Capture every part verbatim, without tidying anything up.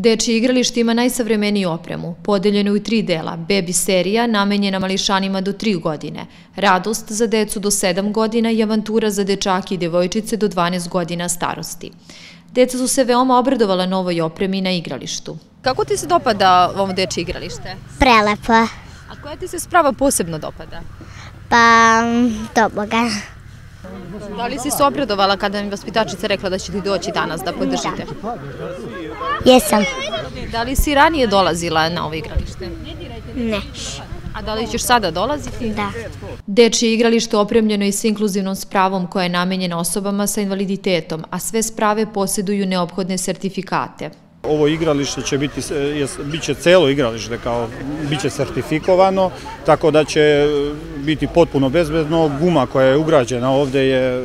Dečije igralište ima najsavremeniju opremu, podeljenu u tri dela, bebi serija namenjena mališanima do tri godine, radost za decu do sedam godina i avantura za dečake i devojčice do dvanaest godina starosti. Deca su se veoma obradovala novoj opremi na igralištu. Kako ti se dopada ovo dečije igralište? Prelepo. A koja ti se sprava posebno dopada? Pa, toboga. Da li si se obradovala kada mi vaspitačica rekla da će ti doći danas da podržite? Jesam. Da li si ranije dolazila na ovo igralište? Ne. A da li ćeš sada dolaziti? Da. Dečije igralište opremljeno je s inkluzivnom spravom koja je namenjena osobama sa invaliditetom, a sve sprave posjeduju neophodne sertifikate. Ovo igralište će biti, bit će celo igralište, kao bit će sertifikovano, tako da će biti potpuno bezbedno. Guma koja je ugrađena ovde je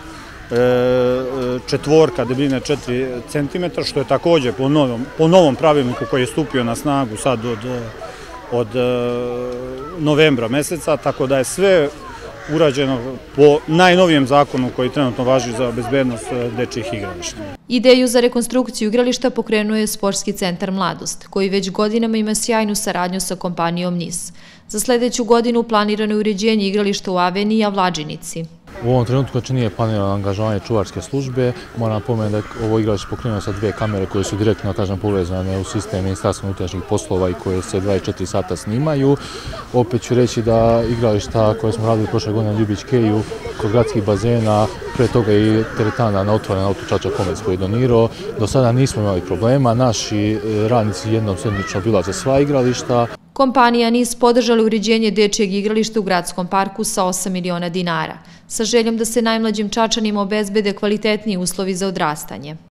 četvorka debljine četiri centimetra, što je također po novom, po novom pravilniku koji je stupio na snagu sad od, od novembra meseca, tako da je sve urađeno po najnovijem zakonu koji trenutno važi za bezbednost dečijih igrališta. Ideju za rekonstrukciju igrališta pokrenuo je Sportski centar Mladost, koji već godinama ima sjajnu saradnju sa kompanijom NIS. Za sljedeću godinu planirano je uređenje igrališta u Aveni i Avlađinici. U ovom trenutku znači nije planirano angažovanje čuvarske službe. Moram napomenuti da je ovo igralište pokrenuo sa dve kamere koje su direktno kažem, povezane u sistem Ministarstva unutrašnjih poslova i koje se dvadeset četiri sata snimaju. Opet ću reći da igrališta koje smo radili prošle godine na Ljubić-Keju, kod gradskih bazena, pre toga i teretana na otvoren auto Čača Komec koji je donirao. Do sada nismo imali problema. Naši radnici jednom sedmično obilaze sva igrališta. Kompanija NIS podržala uređenje dečijeg igrališta u gradskom parku sa osam miliona dinara, sa željom da se najmlađim Čačanima obezbede kvalitetniji uslovi za odrastanje.